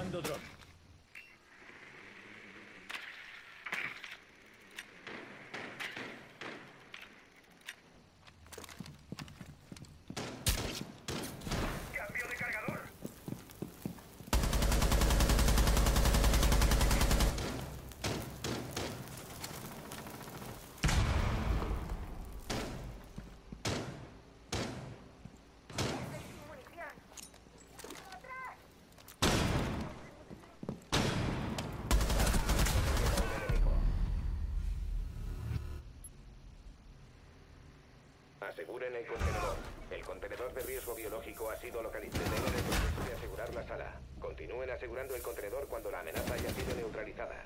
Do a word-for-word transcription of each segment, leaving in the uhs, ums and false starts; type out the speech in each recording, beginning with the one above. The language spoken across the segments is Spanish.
Desplegando dron. ¡Cambio de cargador! ¡Munición! ¡Atrás! Aseguren el contenedor. El contenedor de riesgo biológico ha sido localizado. Tengan el proceso de asegurar la sala. Continúen asegurando el contenedor cuando la amenaza haya sido neutralizada.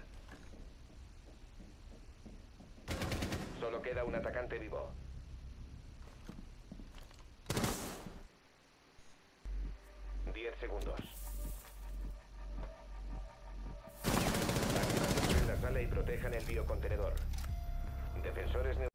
Solo queda un atacante vivo. Diez segundos. Aseguren la sala y protejan el biocontenedor. Defensores